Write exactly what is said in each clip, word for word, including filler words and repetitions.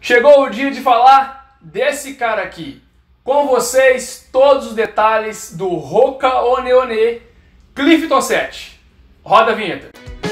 Chegou o dia de falar desse cara aqui. Com vocês, todos os detalhes do Hoka One One Clifton sete. Roda a vinheta.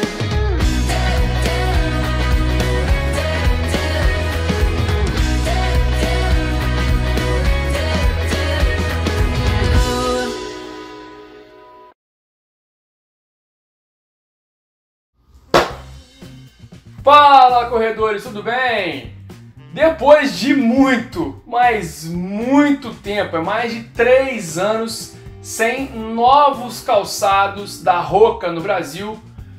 Fala, corredores, tudo bem? Depois de muito, mas muito tempo, é mais de três anos sem novos calçados da Hoka no Brasil,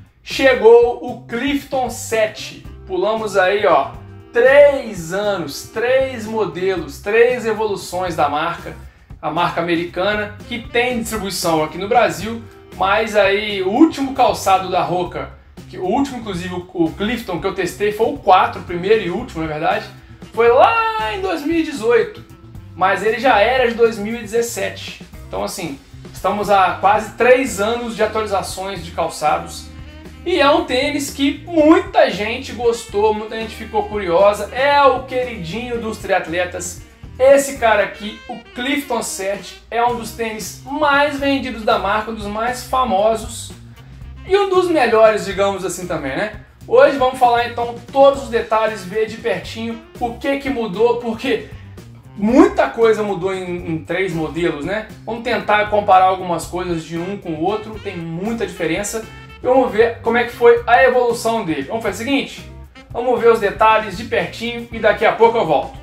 chegou o Clifton sete. Pulamos aí, ó, três anos, três modelos, três evoluções da marca, a marca americana, que tem distribuição aqui no Brasil, mas aí o último calçado da Hoka, que o último, inclusive, o Clifton que eu testei foi o quatro, o primeiro e último, na verdade, foi lá em dois mil e dezoito, mas ele já era de dois mil e dezessete. Então, assim, estamos há quase três anos de atualizações de calçados e é um tênis que muita gente gostou, muita gente ficou curiosa, é o queridinho dos triatletas. Esse cara aqui, o Clifton sete, é um dos tênis mais vendidos da marca, um dos mais famosos e um dos melhores, digamos assim, também, né? Hoje vamos falar então todos os detalhes, ver de pertinho o que que mudou, porque muita coisa mudou em, em três modelos, né? Vamos tentar comparar algumas coisas de um com o outro, tem muita diferença. E vamos ver como é que foi a evolução dele. Vamos fazer o seguinte, vamos ver os detalhes de pertinho e daqui a pouco eu volto.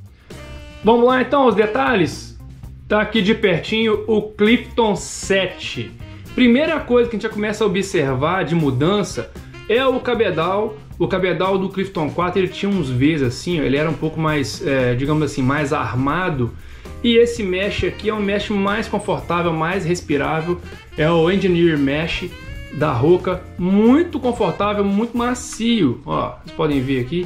Vamos lá então, os detalhes? Tá aqui de pertinho o Clifton sete. Primeira coisa que a gente já começa a observar de mudança é o cabedal. O cabedal do Clifton quatro ele tinha uns V's assim, ele era um pouco mais, é, digamos assim, mais armado. E esse mesh aqui é um mesh mais confortável, mais respirável. É o Engineer Mesh da Hoka, muito confortável, muito macio. Ó, vocês podem ver aqui,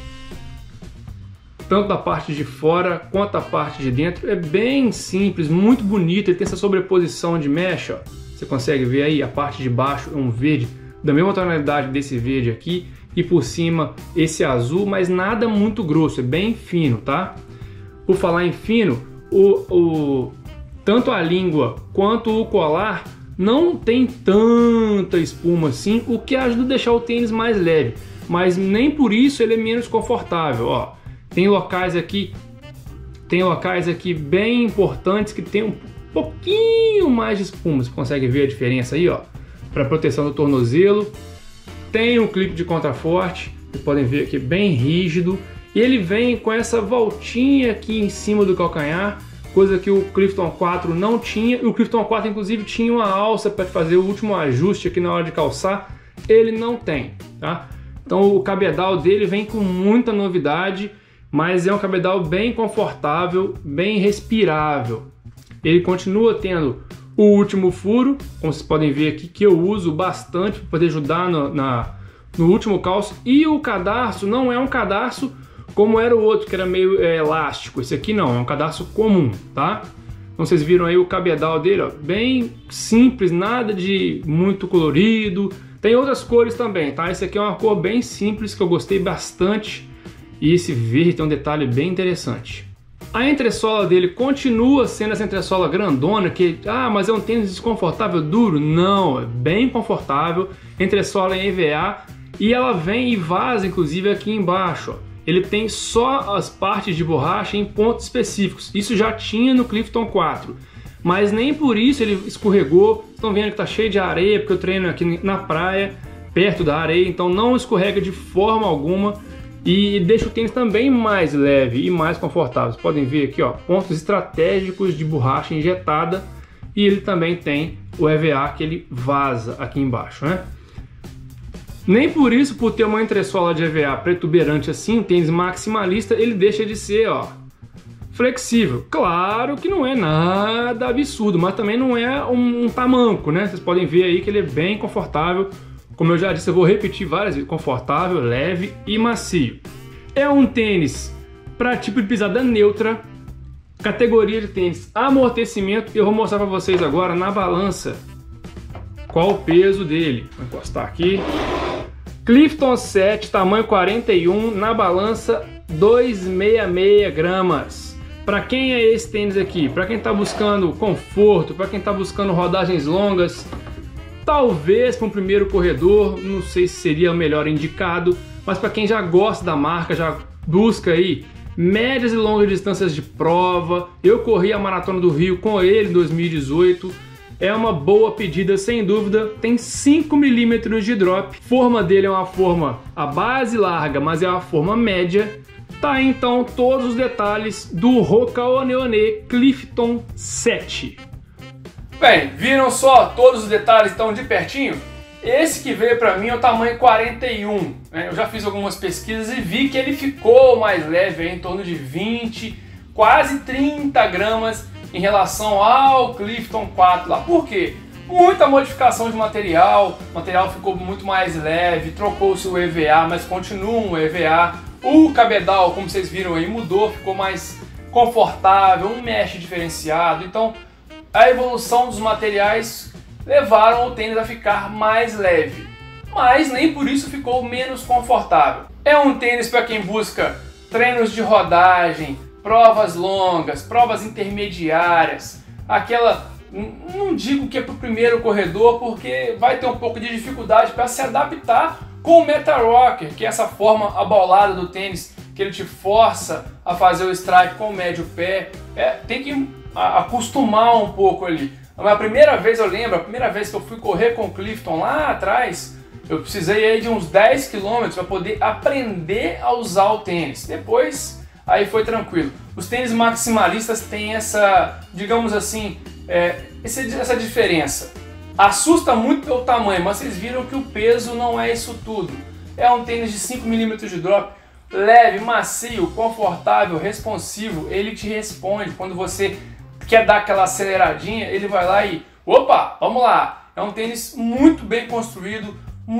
tanto da parte de fora quanto da parte de dentro. É bem simples, muito bonito. Ele tem essa sobreposição de mesh, ó. Você consegue ver aí, a parte de baixo é um verde, da mesma tonalidade desse verde aqui, e por cima esse azul, mas nada muito grosso, é bem fino, tá? Por falar em fino, o, o, tanto a língua quanto o colar não tem tanta espuma assim, o que ajuda a deixar o tênis mais leve, mas nem por isso ele é menos confortável, ó. Tem locais aqui, tem locais aqui bem importantes que tem um pouquinho mais de espuma, você consegue ver a diferença aí, ó, para proteção do tornozelo. Tem um clipe de contraforte, vocês podem ver aqui, bem rígido, e ele vem com essa voltinha aqui em cima do calcanhar, coisa que o Clifton quatro não tinha. E o Clifton quatro inclusive tinha uma alça para fazer o último ajuste aqui na hora de calçar, ele não tem, tá? Então o cabedal dele vem com muita novidade, mas é um cabedal bem confortável, bem respirável. Ele continua tendo o último furo, como vocês podem ver aqui, que eu uso bastante para poder ajudar no, na, no último calço. E o cadarço não é um cadarço como era o outro, que era meio é, elástico. Esse aqui não, é um cadarço comum, tá? Então vocês viram aí o cabedal dele, ó, bem simples, nada de muito colorido. Tem outras cores também, tá? Esse aqui é uma cor bem simples que eu gostei bastante. E esse verde tem um detalhe bem interessante. A entressola dele continua sendo essa entressola grandona, que, ah, mas é um tênis desconfortável, duro? Não, é bem confortável, entressola em E V A, e ela vem e vaza, inclusive, aqui embaixo, ó. Ele tem só as partes de borracha em pontos específicos, isso já tinha no Clifton quatro, mas nem por isso ele escorregou. Estão vendo que tá cheio de areia, porque eu treino aqui na praia, perto da areia, então não escorrega de forma alguma. E deixa o tênis também mais leve e mais confortável. Vocês podem ver aqui, ó, pontos estratégicos de borracha injetada, e ele também tem o E V A que ele vaza aqui embaixo, né? Nem por isso, por ter uma entressola de E V A protuberante assim, um tênis maximalista, ele deixa de ser, ó, flexível. Claro que não é nada absurdo, mas também não é um, um tamanco, né? Vocês podem ver aí que ele é bem confortável. Como eu já disse, eu vou repetir várias vezes, confortável, leve e macio. É um tênis para tipo de pisada neutra, categoria de tênis amortecimento. Eu vou mostrar para vocês agora na balança qual o peso dele. Vou encostar aqui. Clifton sete, tamanho quarenta e um, na balança duzentos e sessenta e seis gramas. Para quem é esse tênis aqui? Para quem está buscando conforto, para quem está buscando rodagens longas, talvez para um primeiro corredor, não sei se seria o melhor indicado, mas para quem já gosta da marca, já busca aí médias e longas distâncias de prova. Eu corri a Maratona do Rio com ele em dois mil e dezoito. É uma boa pedida, sem dúvida. Tem cinco milímetros de drop. A forma dele é uma forma, a base larga, mas é uma forma média. Tá aí, então, todos os detalhes do Hoka One One Clifton sete. Bem, viram só todos os detalhes então de pertinho? Esse que veio para mim é o tamanho quarenta e um. Né? Eu já fiz algumas pesquisas e vi que ele ficou mais leve, aí, em torno de vinte, quase trinta gramas em relação ao Clifton quatro lá. Por quê? Muita modificação de material, o material ficou muito mais leve, trocou-se o E V A, mas continua um E V A. O cabedal, como vocês viram aí, mudou, ficou mais confortável, um mesh diferenciado. Então, a evolução dos materiais levaram o tênis a ficar mais leve, mas nem por isso ficou menos confortável. É um tênis para quem busca treinos de rodagem, provas longas, provas intermediárias, aquela, não digo que é para o primeiro corredor, porque vai ter um pouco de dificuldade para se adaptar com o Meta Rocker, que é essa forma abaulada do tênis, que ele te força a fazer o strike com o médio pé. É, tem que acostumar um pouco ali. A primeira vez, eu lembro, a primeira vez que eu fui correr com o Clifton lá atrás, eu precisei aí de uns dez quilômetros para poder aprender a usar o tênis. Depois, aí foi tranquilo. Os tênis maximalistas têm essa, digamos assim, é, essa diferença. Assusta muito pelo tamanho, mas vocês viram que o peso não é isso tudo. É um tênis de cinco milímetros de drop, leve, macio, confortável, responsivo. Ele te responde quando você quer dar aquela aceleradinha, ele vai lá e opa, vamos lá. É um tênis muito bem construído,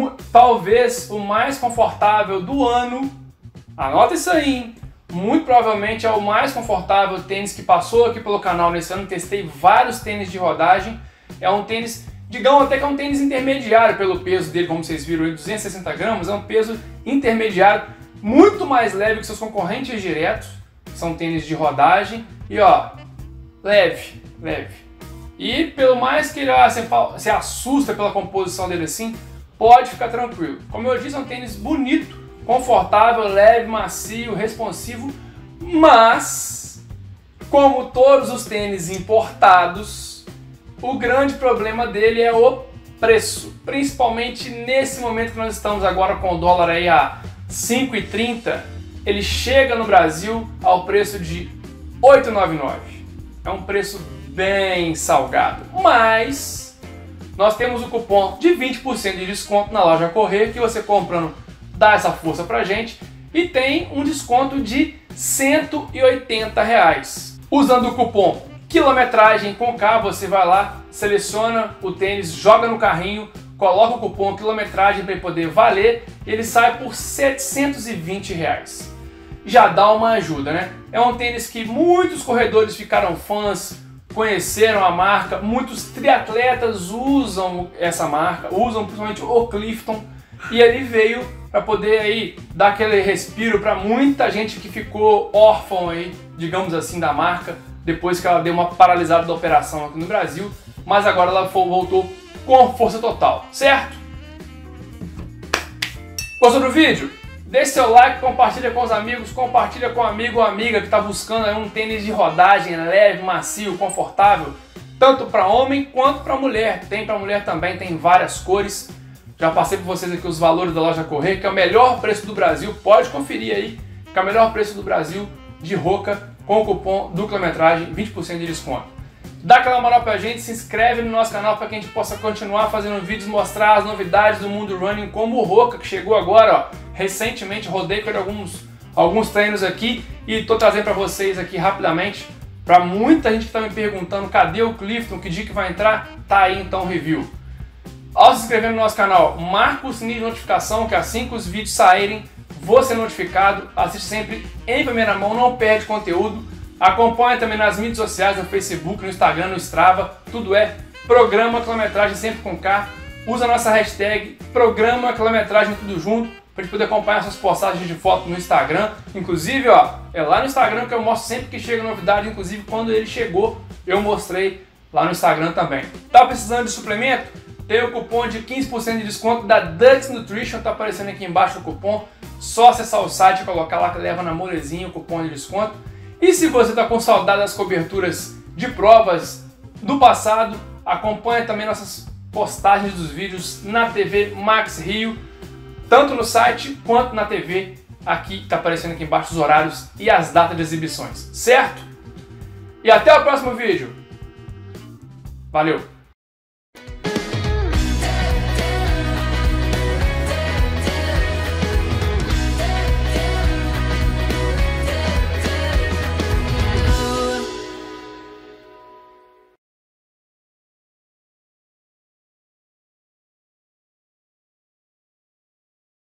talvez o mais confortável do ano. Anota isso aí, hein? Muito provavelmente é o mais confortável tênis que passou aqui pelo canal nesse ano. Testei vários tênis de rodagem. É um tênis, digamos até que é um tênis intermediário pelo peso dele, como vocês viram, duzentos e sessenta gramas. É um peso intermediário, muito mais leve que seus concorrentes diretos. São tênis de rodagem e ó, leve, leve. E pelo mais que ele ah, se assusta pela composição dele assim, pode ficar tranquilo. Como eu disse, é um tênis bonito, confortável, leve, macio, responsivo, mas, como todos os tênis importados, o grande problema dele é o preço. Principalmente nesse momento que nós estamos agora com o dólar aí a cinco e trinta, ele chega no Brasil ao preço de oito reais e noventa e nove centavos. É um preço bem salgado, mas nós temos o cupom de vinte por cento de desconto na loja Correr, que você comprando dá essa força pra gente, e tem um desconto de cento e oitenta reais. Usando o cupom quilometragem com K, você vai lá, seleciona o tênis, joga no carrinho, coloca o cupom quilometragem para poder valer, e ele sai por setecentos e vinte reais. Já dá uma ajuda, né? É um tênis que muitos corredores ficaram fãs, conheceram a marca, muitos triatletas usam essa marca, usam principalmente o Clifton, e ele veio para poder aí dar aquele respiro para muita gente que ficou órfão aí, digamos assim, da marca, depois que ela deu uma paralisada da operação aqui no Brasil, mas agora ela voltou com força total, certo? Gostou do vídeo? Deixe seu like, compartilha com os amigos, compartilha com um amigo ou amiga que está buscando aí um tênis de rodagem leve, macio, confortável, tanto para homem quanto para mulher. Tem para mulher também, tem várias cores. Já passei para vocês aqui os valores da loja Correr, que é o melhor preço do Brasil. Pode conferir aí, que é o melhor preço do Brasil de Hoka com o cupom do quilometragem, vinte por cento de desconto. Dá aquela moral pra gente, se inscreve no nosso canal para que a gente possa continuar fazendo vídeos, mostrar as novidades do mundo running, como o Hoka, que chegou agora, ó, recentemente. Rodei com ele alguns, alguns treinos aqui e tô trazendo para vocês aqui rapidamente. Para muita gente que tá me perguntando, cadê o Clifton, que dia que vai entrar? Tá aí então o review. Ao se inscrever no nosso canal, marca o sininho de notificação, que assim que os vídeos saírem, vou ser notificado. Assiste sempre em primeira mão, não perde conteúdo. Acompanha também nas mídias sociais, no Facebook, no Instagram, no Strava. Tudo é Programa Quilometragem, sempre com K. Usa a nossa hashtag Programa Quilometragem, tudo junto. para gente poder acompanhar essas postagens de foto no Instagram. Inclusive, ó, é lá no Instagram que eu mostro sempre que chega novidade, inclusive quando ele chegou, eu mostrei lá no Instagram também. Tá precisando de suplemento? Tem o cupom de quinze por cento de desconto da Dux Nutrition, tá aparecendo aqui embaixo o cupom. Só acessar o site e colocar lá que leva na molezinha o cupom de desconto. E se você tá com saudade das coberturas de provas do passado, acompanha também nossas postagens dos vídeos na T V Max Rio, tanto no site quanto na T V. Aqui está aparecendo aqui embaixo os horários e as datas de exibições, certo? E até o próximo vídeo. Valeu!